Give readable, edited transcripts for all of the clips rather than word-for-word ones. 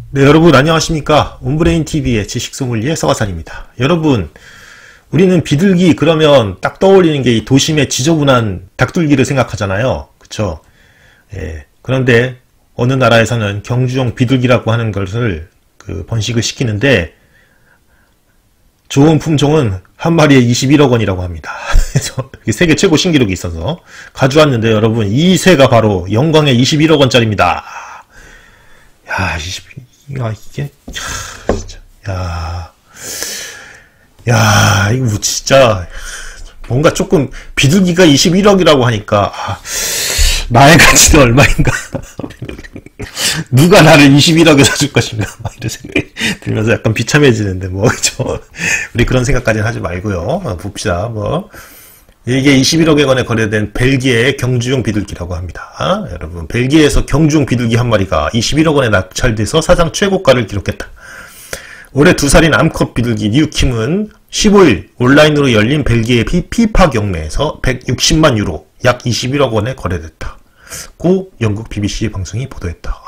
네, 여러분 안녕하십니까? 온브레인TV의 지식소믈리에 서가산입니다. 여러분, 우리는 비둘기 그러면 딱 떠올리는 게 이 도심의 지저분한 닭둘기를 생각하잖아요. 그쵸? 예. 그런데 어느 나라에서는 경주용 비둘기라고 하는 것을 번식을 시키는데 좋은 품종은 한 마리에 21억 원이라고 합니다. 그래서 세계 최고 신기록이 있어서 가져왔는데 여러분, 이 새가 바로 영광의 21억 원짜리입니다. 야, 이게, 진짜, 이거 뭐 진짜, 뭔가 조금, 비둘기가 21억이라고 하니까, 나의 가치는 얼마인가? 누가 나를 21억에 사줄 것인가? 막 이런 생각이 들면서 약간 비참해지는데, 뭐, 그죠? 우리 그런 생각까지는 하지 말고요. 봅시다, 뭐. 이게 21억에 관해 거래된 벨기에의 경주용 비둘기라고 합니다. 여러분, 벨기에에서 경주용 비둘기 한 마리가 21억 원에 낙찰돼서 사상 최고가를 기록했다. 올해 2살인 암컷 비둘기 뉴킴은 15일 온라인으로 열린 벨기에 피파 경매에서 160만 유로, 약 21억 원에 거래됐다. 고 영국 BBC 방송이 보도했다.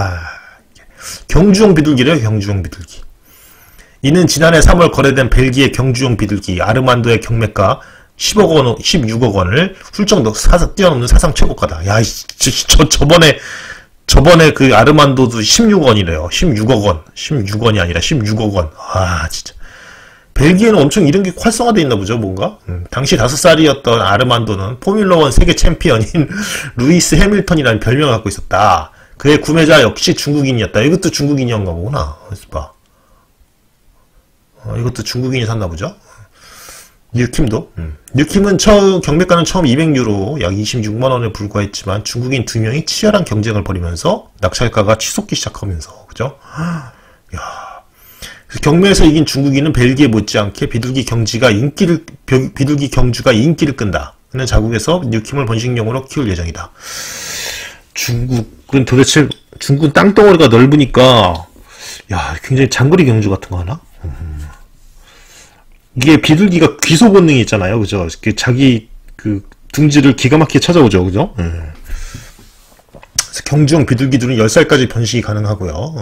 경주용 비둘기래요, 경주용 비둘기. 이는 지난해 3월 거래된 벨기에 경주용 비둘기 아르만도의 경매가 16억 원을 훌쩍 뛰어넘는 사상 최고가다. 야, 저번에 그 아르만도도 16원이래요. 16억 원. 16원이 아니라 16억 원. 진짜. 벨기에는 엄청 이런 게 활성화되어 있나 보죠, 뭔가? 당시 5살이었던 아르만도는 포뮬러1 세계 챔피언인 루이스 해밀턴이라는 별명을 갖고 있었다. 그의 구매자 역시 중국인이었다. 이것도 중국인이었나 보구나. 그래서 봐. 이것도 중국인이 샀나 보죠? 뉴킴도. 뉴킴은 경매가는 처음 200유로, 약 26만원에 불과했지만 중국인 2명이 치열한 경쟁을 벌이면서 낙찰가가 치솟기 시작하면서, 그죠? 경매에서 이긴 중국인은 벨기에 못지않게 비둘기 경주가 인기를 끈다. 그는 자국에서 뉴킴을 번식용으로 키울 예정이다. 중국은 도대체, 중국은 땅덩어리가 넓으니까, 굉장히 장거리 경주 같은 거 하나? 이게 비둘기가 귀소 본능이 있잖아요. 그죠? 자기 둥지를 기가 막히게 찾아오죠. 그죠? 그래서 경주용 비둘기들은 10살까지 번식이 가능하고요.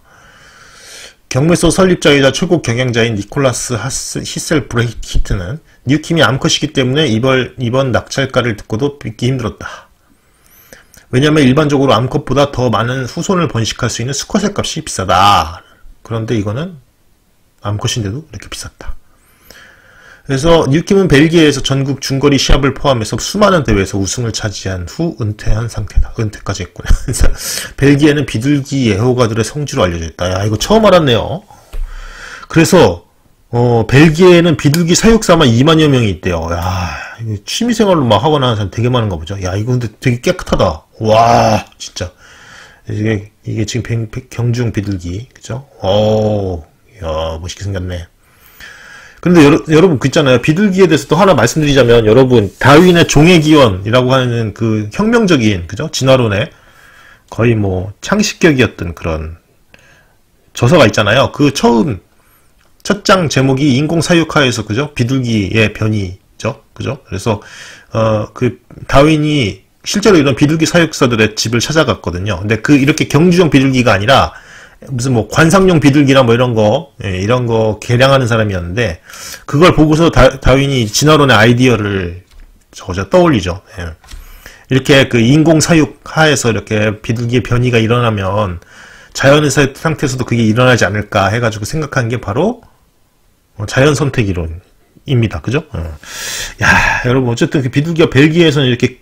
경매소 설립자이자 최고 경영자인 니콜라스 히셀 브레히트는 뉴킴이 암컷이기 때문에 이번 낙찰가를 듣고도 믿기 힘들었다. 왜냐하면 일반적으로 암컷보다 더 많은 후손을 번식할 수 있는 수컷의 값이 비싸다. 그런데 이거는 암컷인데도 이렇게 비쌌다. 그래서 뉴킴은 벨기에에서 전국 중거리 시합을 포함해서 수많은 대회에서 우승을 차지한 후 은퇴한 상태다. 은퇴까지 했구나. 그래서 벨기에는 비둘기 애호가들의 성지로 알려져 있다. 이거 처음 알았네요. 그래서 벨기에에는 비둘기 사육사만 2만여 명이 있대요. 이거 취미생활로 막 하거나 하는 사람 되게 많은가 보죠. 이거 근데 되게 깨끗하다. 와, 진짜. 이게 지금 경주용 비둘기, 그죠? 멋있게 생겼네. 근데 여러분 있잖아요. 비둘기에 대해서 또 하나 말씀드리자면, 여러분, 다윈의 종의 기원이라고 하는 그 혁명적인, 그죠? 진화론의 거의 뭐 창시격이었던 그런 저서가 있잖아요. 그 첫 장 제목이 인공사육하에서, 그죠? 비둘기의 변이죠. 그죠? 그래서 그 다윈이 실제로 이런 비둘기 사육사들의 집을 찾아갔거든요. 근데 이렇게 경주용 비둘기가 아니라 무슨 뭐 관상용 비둘기나 뭐 이런 거 개량하는 사람이었는데, 그걸 보고서 다윈이 진화론의 아이디어를 떠올리죠. 이렇게 인공 사육 하에서 이렇게 비둘기의 변이가 일어나면 자연의 상태에서도 그게 일어나지 않을까 해가지고 생각한 게 바로 자연 선택 이론입니다. 그죠? 여러분, 어쨌든 그 비둘기가 벨기에에서는 이렇게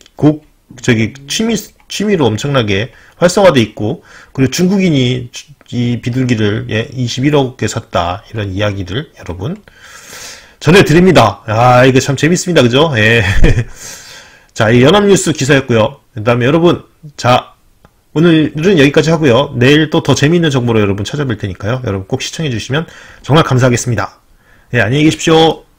취미로 엄청나게 활성화돼 있고, 그리고 중국인이 이 비둘기를 21억에 샀다, 이런 이야기들 여러분 전해드립니다. 이거 참 재밌습니다. 그죠? 자, 이 연합뉴스 기사였고요. 그 다음에 여러분, 자, 오늘은 여기까지 하고요. 내일 또 더 재미있는 정보로 여러분 찾아뵐 테니까요. 여러분 꼭 시청해 주시면 정말 감사하겠습니다. 안녕히 계십시오.